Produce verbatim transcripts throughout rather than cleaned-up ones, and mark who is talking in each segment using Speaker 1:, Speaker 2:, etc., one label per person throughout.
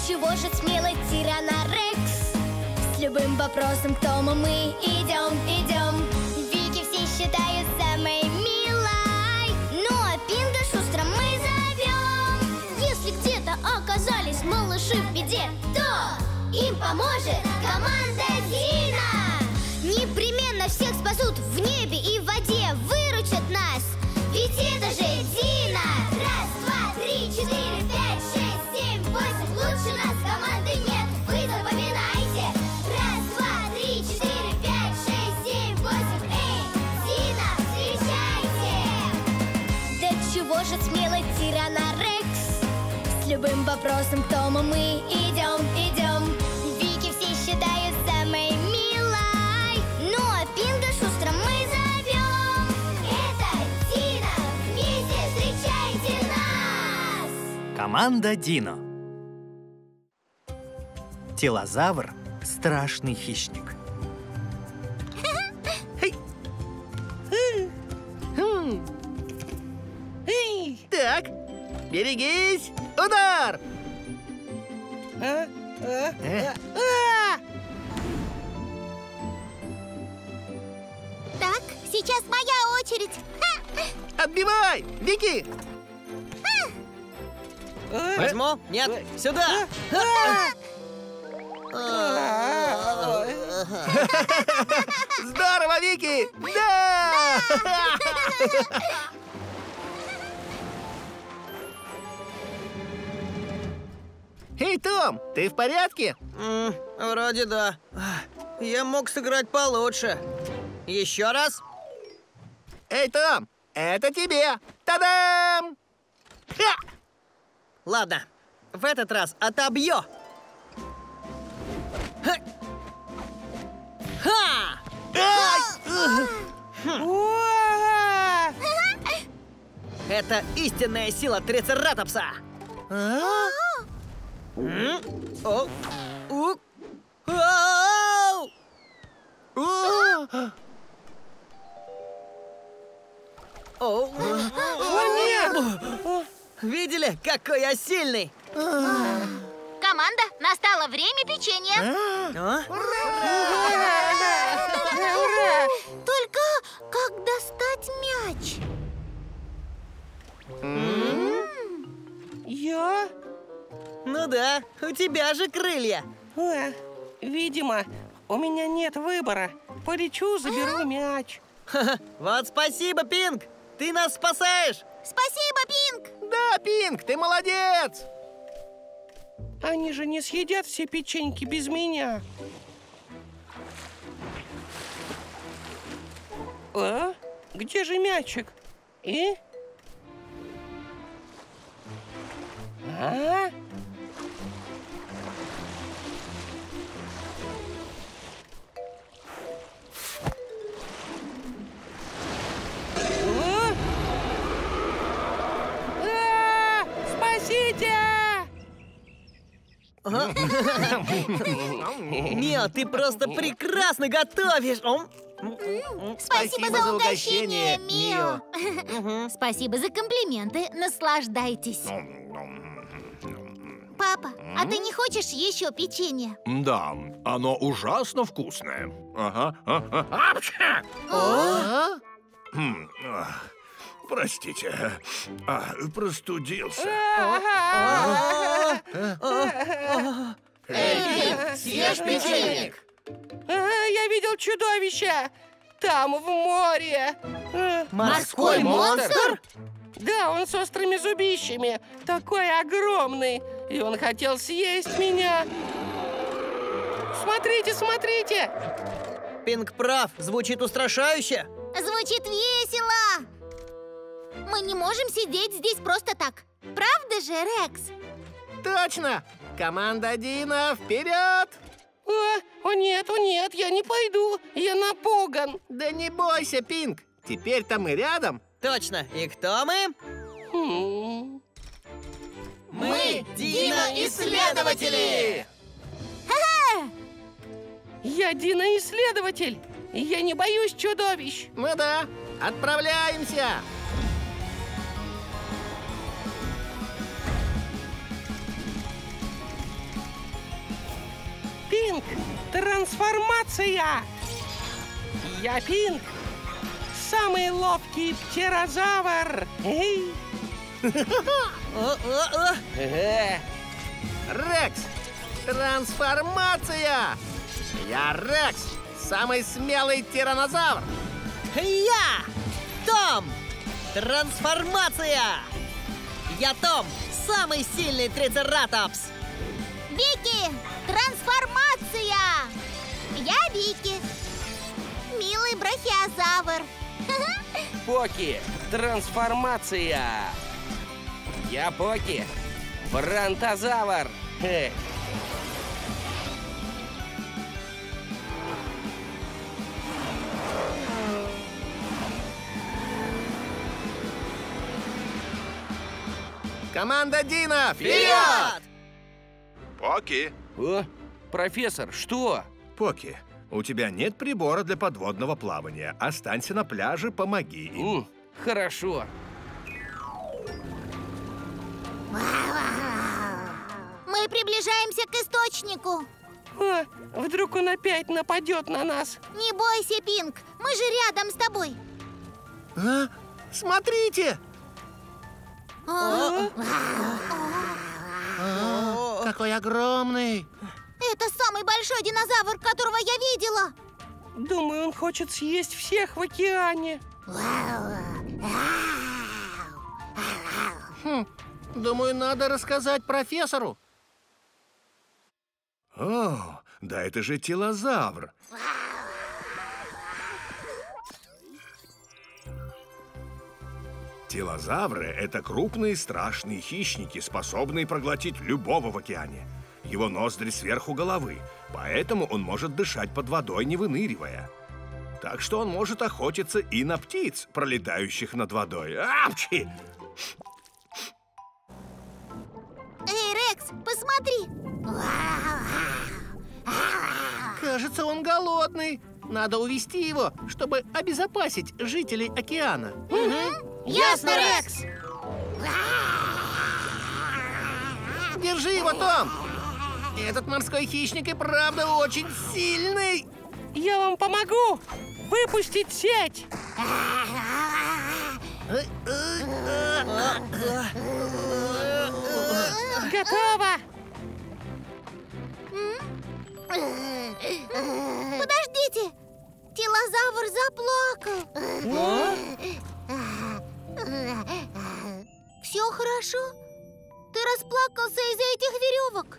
Speaker 1: чего же смелый Тиранорекс? С любым вопросом к Тому мы идем, идем. Вики все считают самой милой, ну а Пинга шустрым мы зовем. Если где-то оказались малыши в беде, то им поможет команда Дина. Непременно всех спасут в небе и в воде, выручат нас, ведь это же Дина. Раз, два, три, четыре, пять, шесть, семь, восемь. Лучше нас команды нет, вы запоминайте. Раз, два, три, четыре, пять, шесть, семь, восемь. Эй, Дина, встречайте! Да чего же смелый Тиранорекс? С любым вопросом к Тому мы идем, идем. Вики все считают самой милой, ну а Пинга шустрым мы зовем. Это Дина, вместе встречайте нас!
Speaker 2: Команда Дино. Телозавр – страшный хищник.
Speaker 3: Так, берегись! Удар!
Speaker 1: Так, сейчас моя очередь.
Speaker 3: Отбивай! Вики!
Speaker 4: Возьму? Нет, сюда!
Speaker 3: Здорово, Вики! Да! Эй, Том, ты в порядке?
Speaker 4: М, Вроде да. Я мог сыграть получше. Еще раз?
Speaker 3: Эй, Том, это тебе! Та-дам! Ха!
Speaker 4: Ладно, в этот раз отобью. Ха! Ха! Это истинная сила Трицератопса. М? О! У! Ау! О! О, нет! Видели, какой я сильный?
Speaker 1: Команда, настало время печенья.
Speaker 4: А?
Speaker 1: Только как достать мяч?
Speaker 5: Я?
Speaker 4: Ну да, у тебя же крылья.
Speaker 5: А, видимо, у меня нет выбора. Полечу, заберу мяч.
Speaker 4: Ха-ха. Вот спасибо, Пинг! Ты нас спасаешь!
Speaker 1: Спасибо, Пинг!
Speaker 3: Да, Пинг, ты молодец!
Speaker 5: Они же не съедят все печеньки без меня. А? Где же мячик? И? А? О! А! Спасите!
Speaker 4: Мио, ты просто прекрасно готовишь! Ом.
Speaker 1: Спасибо за угощение, Мио.
Speaker 4: Мгм.
Speaker 1: Спасибо за комплименты. Наслаждайтесь. Папа, а ты не хочешь еще печенье?
Speaker 6: Да, оно ужасно вкусное. Ага. ага. Апча!
Speaker 3: А?
Speaker 6: М, ах, Простите, а, простудился.
Speaker 3: Эй, съешь печенек!
Speaker 5: А, я видел чудовище! Там, в море! А,
Speaker 3: Морской монстр?
Speaker 5: Да, он с острыми зубищами, такой огромный, и он хотел съесть меня. Смотрите, смотрите!
Speaker 4: Пинг прав, звучит устрашающе.
Speaker 1: Звучит весело. Мы не можем сидеть здесь просто так. Правда же, Рекс?
Speaker 3: Точно! Команда Дина, вперед!
Speaker 5: О, о нет, о нет, я не пойду, я напуган.
Speaker 3: Да не бойся, Пинг! Теперь-то мы рядом.
Speaker 4: Точно. И кто мы?
Speaker 5: Хм.
Speaker 3: Мы Дина-исследователи!
Speaker 5: Я Дина-исследователь, и я не боюсь чудовищ.
Speaker 3: Ну да, отправляемся!
Speaker 5: Пинк! Трансформация! Я Пинк! Самый ловкий птерозавр! Эй!
Speaker 4: О-о-о!
Speaker 5: Э,
Speaker 3: Рекс! Трансформация! Я Рекс! Самый смелый тираннозавр!
Speaker 4: Я Том! Трансформация! Я Том! Самый сильный трицератопс!
Speaker 1: Вики! Трансформация! Я Вики. Милый брахиозавр.
Speaker 5: Поки! Трансформация! Я Поки! Бронтозавр! Э,
Speaker 3: Команда Дина, вперед!
Speaker 4: Вперед!
Speaker 6: Поки,
Speaker 5: О, профессор, что?
Speaker 6: Поки, у тебя нет прибора для подводного плавания. Останься на пляже, помоги им.
Speaker 5: М, хорошо.
Speaker 1: Мы приближаемся к источнику.
Speaker 5: О, вдруг он опять нападет на нас?
Speaker 1: Не бойся, Пинк. Мы же рядом с тобой.
Speaker 3: А? Смотрите!
Speaker 1: А,
Speaker 4: О,
Speaker 3: Какой огромный!
Speaker 1: Это самый большой динозавр, которого я видела.
Speaker 5: Думаю, он хочет съесть всех в океане.
Speaker 3: Хм, думаю, надо рассказать профессору.
Speaker 6: О, да это же телозавр. Телозавры — это крупные страшные хищники, способные проглотить любого в океане. Его ноздри сверху головы, поэтому он может дышать под водой, не выныривая. Так что он может охотиться и на птиц, пролетающих над водой. Апчи!
Speaker 1: Эй, Рекс, посмотри.
Speaker 3: Кажется, он голодный. Надо увести его, чтобы обезопасить жителей океана.
Speaker 1: Ясно, Рекс.
Speaker 3: Держи его, Том! Этот морской хищник и правда очень сильный.
Speaker 5: Я вам помогу выпустить сеть. Готово.
Speaker 1: Подождите. Телозавр заплакал. Все хорошо? Ты расплакался из-за этих веревок?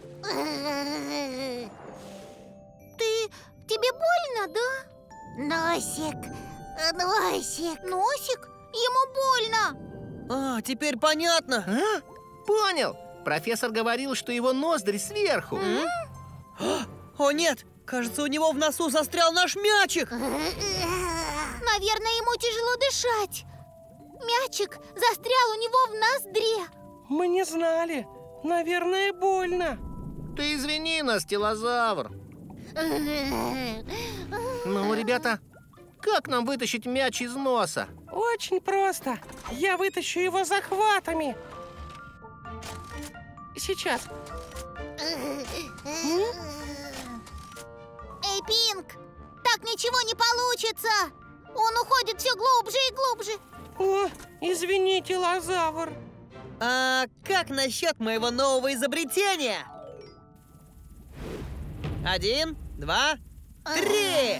Speaker 1: Ты... Тебе больно, да? Носик, носик. Носик? Ему больно.
Speaker 4: а, теперь понятно.
Speaker 3: А? Понял. Профессор говорил, что его ноздри сверху.
Speaker 4: О нет, кажется, у него в носу застрял наш мячик.
Speaker 1: Наверное, ему тяжело дышать. Мячик застрял у него в ноздре.
Speaker 5: Мы не знали. Наверное, больно.
Speaker 3: Ты извини нас, телозавр. Ну, ребята, как нам вытащить мяч из носа?
Speaker 5: Очень просто. Я вытащу его захватами. Сейчас.
Speaker 1: Эй, Пинк, так ничего не получится. Он уходит все глубже и глубже.
Speaker 5: О, извините, лозавр.
Speaker 4: А как насчет моего нового изобретения? Один, два, три.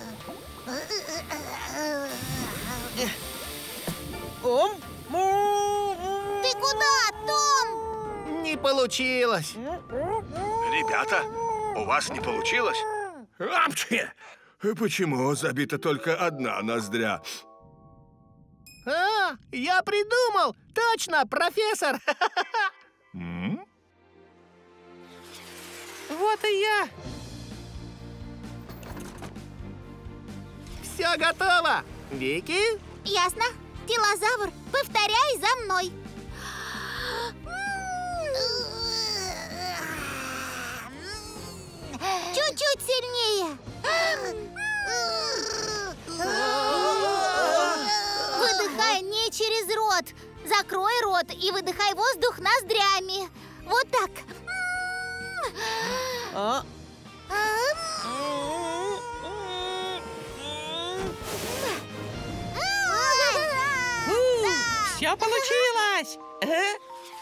Speaker 4: Ом.
Speaker 1: Ты куда, Том?
Speaker 3: Не получилось.
Speaker 6: Ребята, у вас не получилось? Апчи! Почему забита только одна ноздря?
Speaker 3: А, я придумал! Точно, профессор!
Speaker 6: М?
Speaker 5: Вот и я.
Speaker 3: Все готово! Вики?
Speaker 1: Ясно. Телозавр, повторяй за мной. Чуть-чуть сильнее. Выдыхай не через рот. Закрой рот и выдыхай воздух ноздрями. Вот так.
Speaker 4: А?
Speaker 5: Все получилось! Ага.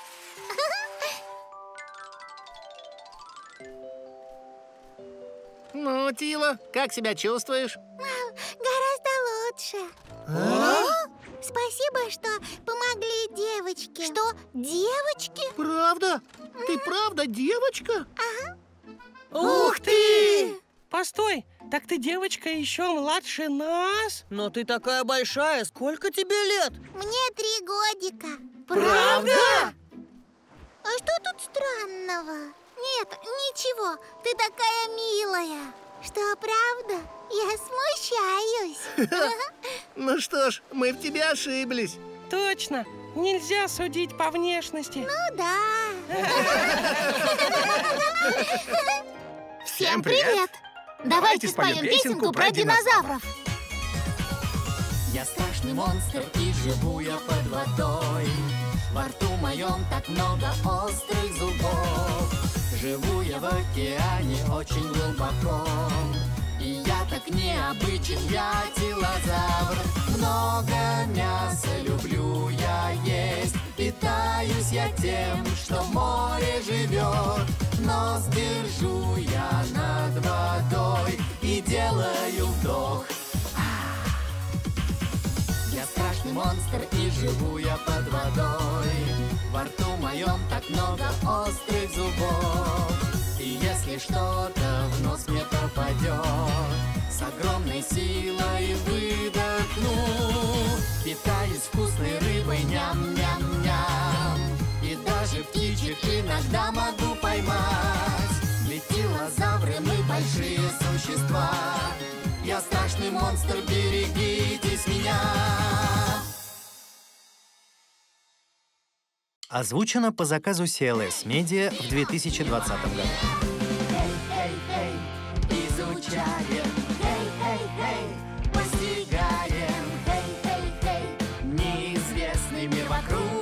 Speaker 3: Ну, Тила, как себя чувствуешь?
Speaker 1: Гораздо лучше. А? Спасибо, что помогли девочке. Что, девочки?
Speaker 3: Правда? Ты правда девочка?
Speaker 4: Ух ты!
Speaker 5: Постой, так ты девочка еще младше нас?
Speaker 4: Но ты такая большая, сколько тебе лет?
Speaker 1: Мне три годика.
Speaker 4: Правда?
Speaker 1: А что тут странного? Нет, ничего, ты такая милая. Что, правда? Я смущаюсь.
Speaker 3: Ну что ж, мы в тебе ошиблись.
Speaker 5: Точно, нельзя судить по внешности.
Speaker 1: Ну да.
Speaker 6: Всем привет!
Speaker 1: Давайте споем песенку про динозавров.
Speaker 7: Я страшный монстр и живу я под водой. Во рту моем так много острых зубов. Живу я в океане очень глубоко. И я так необычен, я тилозавр. Много мяса люблю я есть. Питаюсь я тем, что в море живет. Нос держу я над водой и делаю вдох. Я страшный монстр и живу я под водой. Во рту моем так много острых зубов. И если что-то в нос мне попадет, с огромной силой выдохну. Питаюсь вкусной рыбой, ням-ням-ням. И даже птичек иногда могу поймать. Ведь динозавры мы большие существа. Я страшный монстр, берегитесь меня.
Speaker 2: Озвучено по заказу си эл эс Media в две тысячи двадцатом году.
Speaker 7: Эй-эй-эй, изучаем, эй-эй-эй, постигаем, эй-эй-эй, неизвестный мир вокруг.